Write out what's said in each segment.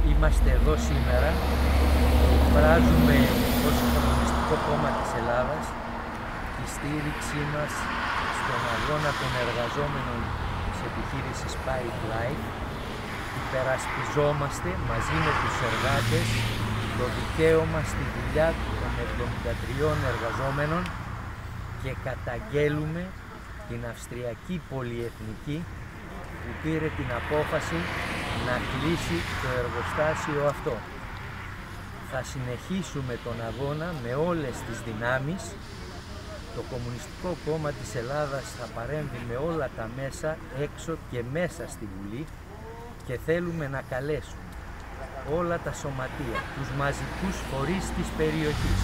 Είμαστε εδώ σήμερα, εκφράζουμε ως Κομμουνιστικό Κόμμα της Ελλάδας τη στήριξή μας στον αγώνα των εργαζόμενων της επιχείρησης Pipeline. Υπερασπιζόμαστε μαζί με τους εργάτες το δικαίωμα στη δουλειά των 73 εργαζόμενων και καταγγέλουμε την Αυστριακή Πολυεθνική που πήρε την απόφαση να κλείσει το εργοστάσιο αυτό. Θα συνεχίσουμε τον αγώνα με όλες τις δυνάμεις. Το Κομμουνιστικό Κόμμα της Ελλάδας θα παρέμβει με όλα τα μέσα έξω και μέσα στη Βουλή και θέλουμε να καλέσουμε όλα τα σωματεία, τους μαζικούς φορείς της περιοχής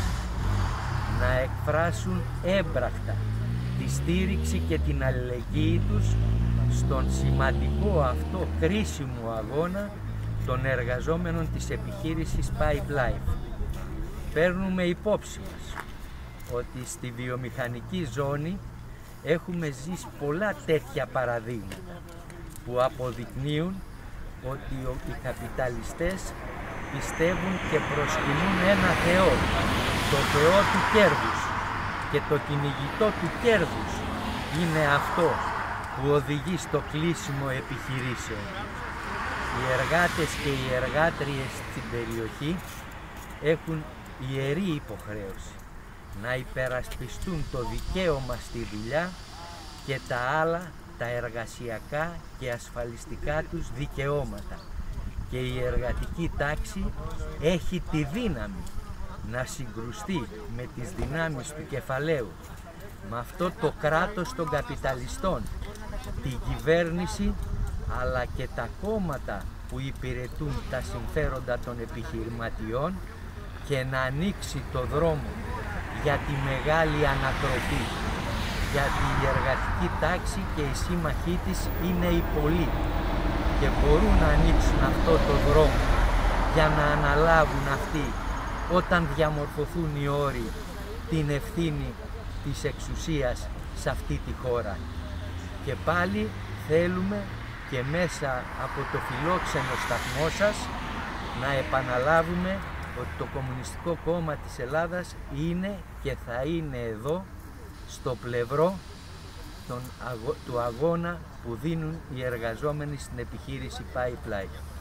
να εκφράσουν έμπρακτα τη στήριξη και την αλληλεγγύη τους στον σημαντικό αυτό κρίσιμο αγώνα των εργαζόμενων της επιχείρησης Pipeline. Παίρνουμε υπόψη μας ότι στη βιομηχανική ζώνη έχουμε ζήσει πολλά τέτοια παραδείγματα που αποδεικνύουν ότι οι καπιταλιστές πιστεύουν και προσκυνούν ένα Θεό, το Θεό του κέρδους, και το κυνηγητό του κέρδους είναι αυτό που οδηγεί στο κλείσιμο επιχειρήσεων. Οι εργάτες και οι εργάτριες στην περιοχή έχουν ιερή υποχρέωση να υπερασπιστούν το δικαίωμα στη δουλειά και τα άλλα, τα εργασιακά και ασφαλιστικά τους δικαιώματα. Και η εργατική τάξη έχει τη δύναμη να συγκρουστεί με τις δυνάμεις του κεφαλαίου, με αυτό το κράτος των καπιταλιστών, την κυβέρνηση, αλλά και τα κόμματα που υπηρετούν τα συμφέροντα των επιχειρηματιών και να ανοίξει το δρόμο για τη μεγάλη ανατροπή. Γιατί η εργατική τάξη και οι σύμμαχοί της είναι οι πολλοί και μπορούν να ανοίξουν αυτό το δρόμο για να αναλάβουν αυτοί, όταν διαμορφωθούν οι όροι, την ευθύνη της εξουσίας σε αυτή τη χώρα. Και πάλι θέλουμε και μέσα από το φιλόξενο σταθμό σας να επαναλάβουμε ότι το Κομμουνιστικό Κόμμα της Ελλάδας είναι και θα είναι εδώ στο πλευρό του αγώνα που δίνουν οι εργαζόμενοι στην επιχείρηση Pipeline.